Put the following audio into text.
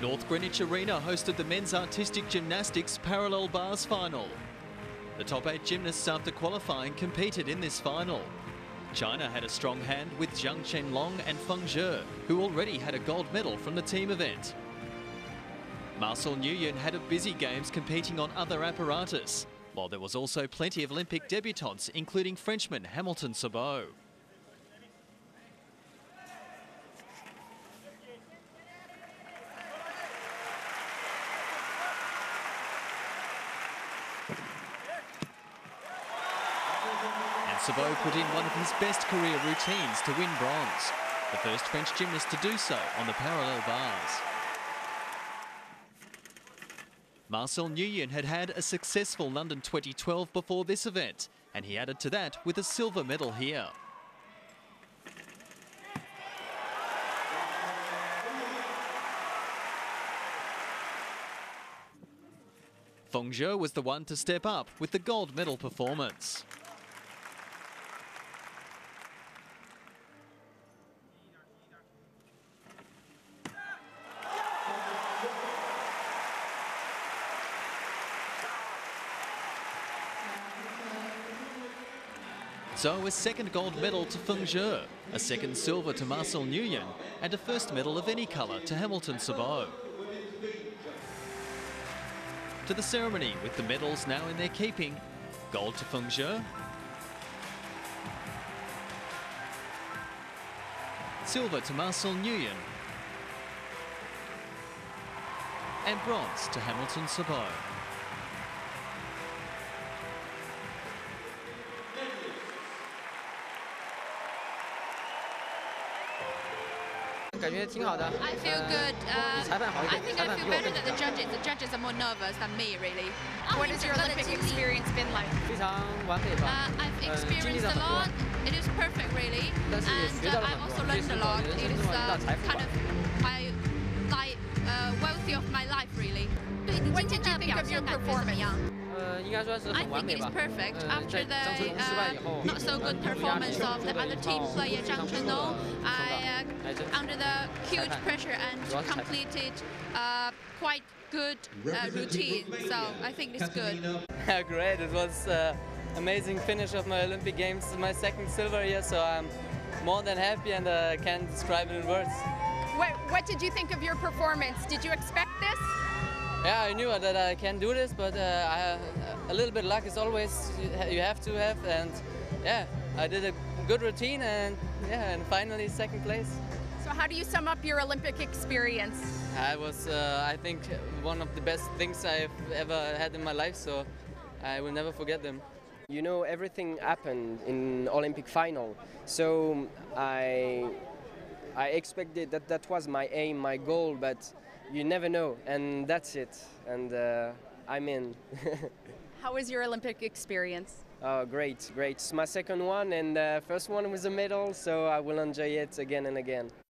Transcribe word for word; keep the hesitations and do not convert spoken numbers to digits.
North Greenwich Arena hosted the men's artistic gymnastics parallel bars final. The top eight gymnasts after qualifying competed in this final. China had a strong hand with Zhang Chenlong and Feng, who already had a gold medal from the team event. Marcel Nguyen had a busy games competing on other apparatus, while there was also plenty of Olympic debutants, including Frenchman Hamilton Sabot. And Sabot put in one of his best career routines to win bronze, the first French gymnast to do so on the parallel bars. Marcel Nguyen had had a successful London twenty twelve before this event, and he added to that with a silver medal here. Feng was the one to step up with the gold medal performance. So a second gold medal to Feng, a second silver to Marcel Nguyen, and a first medal of any colour to Hamilton Sabot. To the ceremony with the medals now in their keeping. Gold to Feng, silver to Marcel Nguyen, and bronze to Hamilton Sabot. 感觉挺好的。 I feel good. Uh, I think I feel better than the judges. The judges are more nervous than me, really. What has your Olympic experience been like? 非常完美吧。 Uh, I've experienced a lot. It is perfect, really. And uh, I've also learned a lot. It is uh, kind of my like uh, wealthy of my life, really. What did you think of your performance? 呃，应该说是 I 很完 think 美 it 吧 is。perfect. 呃， After 在 the 张成龙失败以 uh, 后， not so good performance of the other team player Zhang Chenlong, I uh, under the huge pressure and completed uh, quite good uh, routine. So I think it's good. Yeah, great. It was an uh, amazing finish of my Olympic Games. My second silver here, so I'm more than happy, and I uh, can't describe it in words. What, what did you think of your performance? Did you expect this? Yeah, I knew that I can do this, but uh, I, a little bit luck is always you have to have, and yeah, I did a good routine, and yeah, and finally second place. So how do you sum up your Olympic experience? I was, uh, I think, one of the best things I've ever had in my life, so I will never forget them. You know, everything happened in Olympic final, so I, I expected that that was my aim, my goal, but you never know, and that's it, and uh, I'm in. How was your Olympic experience? Oh, great, great. It's my second one, and uh, first one was a medal, so I will enjoy it again and again.